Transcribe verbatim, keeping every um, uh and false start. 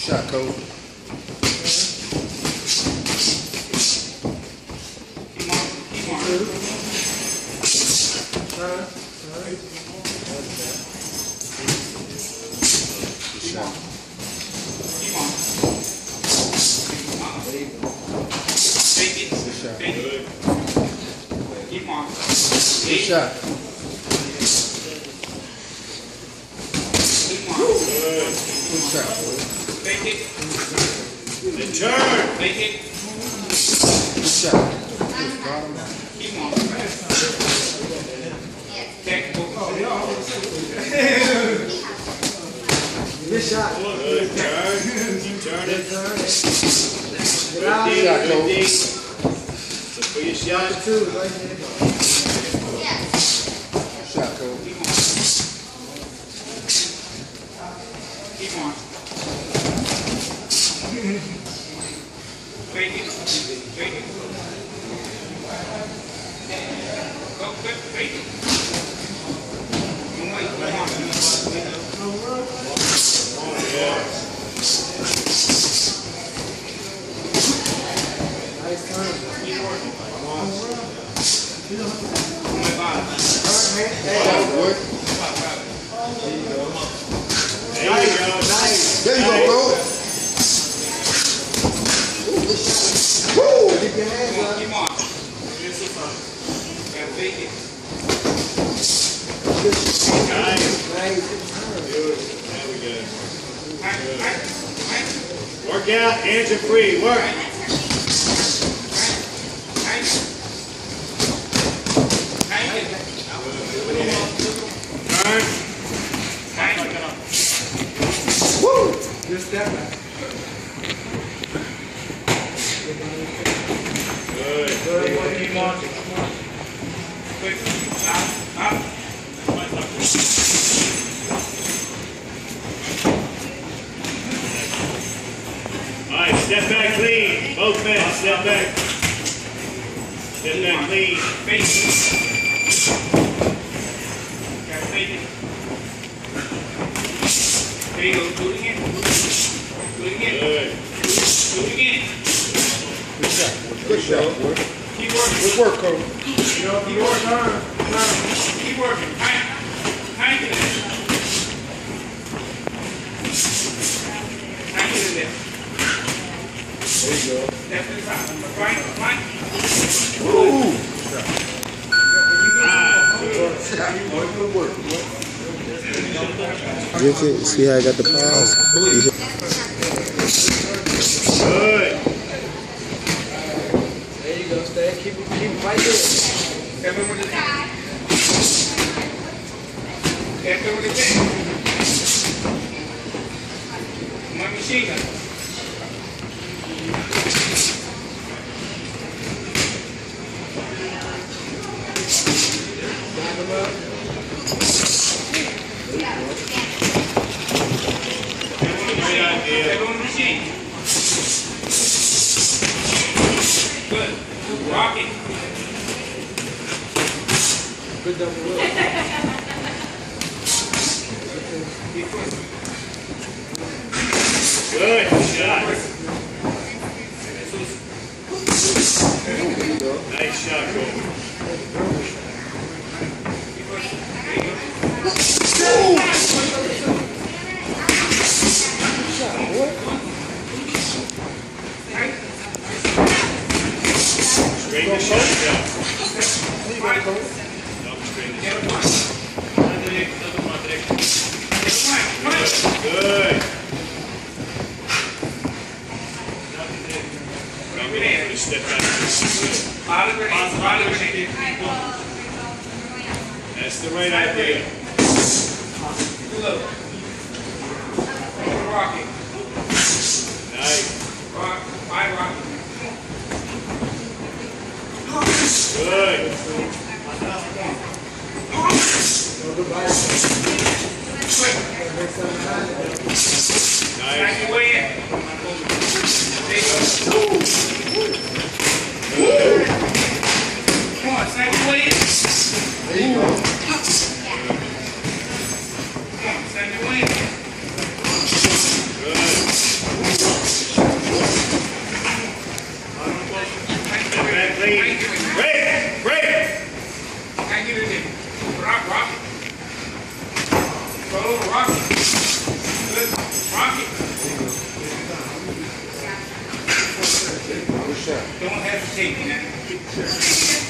shot, coach. Keep on, keep on. Turn, turn. Keep on. Keep on. Take it. Good shot. Take it. Keep on. Good shot. Keep on. Good shot, boy. Take it. And turn. Take it. Good shot. Just bottom line. Keep on. Take it. Good shot. Good turn. Keep turning. Get out. Good shot, coach. Good So for your shot. Two, right there. Good shot, coach. Keep on. Keep on. Take it. Take it. Go quick. Take it. Don't wait. Come on. Nice turn. Keep working. Come on. Oh my God. Turn, man. There Shot, you go. boy. There you go. Nice. There you go, coach. Woo! Keep your hands up. Keep on. Gotta take it. Good shot. Nice. Nice. Good turn. Beautiful. There we go. Hang, hang, hang, Work out. Hands are free. Work. hang. Hang it. Turn. Hang it. Woo! Good step back. Good. Good one. Keep on. Quick. Up. Up. All right. Step back clean. Both men. Step back. Step back clean. Face it. Gotta take it. There you go. Do it again. Do it again. Good. Do it again. Good shot. Good shot, boy. Keep working. Good work, coach. Keep working. Keep working. Hang. Hang it in there. Hang it in there. There you go. Step to the side. Right. Right. Woo! Ah, Shot, boy. Good work, boy. Get it. See how I got the pause? good. There you go. Stay. Keep it, keep it right there. Step in with the tank. Step in with the tank. My machine gun. Back him up. Great idea. Step on the machine. Good. Rock it. Good double whip. Keep pushing. Good shot. There you go. Nice shot, Cole. Keep pushing. There you go. Straighten the shoulders out. There you go, coach. Don't straighten the Get a shoulders. point. Get a point. Come on. Good. Keep it in. Just step back. Out of your hands. Out of your hands. That's the right idea. Look. Rock it. Nice. Rock. I rock it. Good. Back Nice. your way in. There you go. Good. Come on, snap your way in. There you go. Come on, snap your way in. Good. Control, Rocky. Good. Rocky. Good shot. Don't hesitate, man.